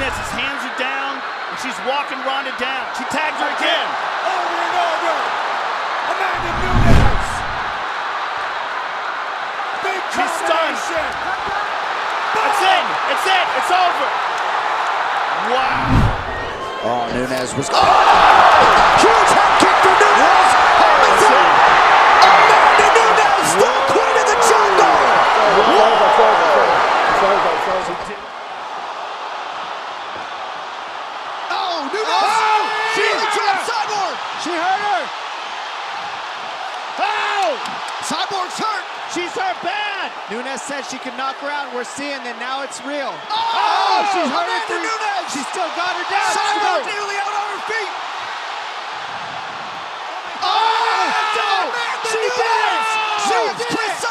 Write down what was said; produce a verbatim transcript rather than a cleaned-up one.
Nunes' hands are down, and she's walking Ronda down. She tags her again. Over and over. Amanda Nunes. Big She's stunned. That's it. It's it. It's over. Wow. Oh, Nunes was. Oh! Huge head kick for Nunes. That's it. Amanda Nunes, the queen of the jungle. Oh, Nunes. Oh, she dropped Cyborg. She hurt her. Oh! Cyborg's hurt. She's hurt bad. Nunes said she could knock her out. We're seeing that now it's real. Oh, Oh, she's hurt her Amanda three. Nunes. She's still got her down. Cyborg She- nearly out on her feet. Oh! Amanda She Nunes. did it! She She is did Chris it!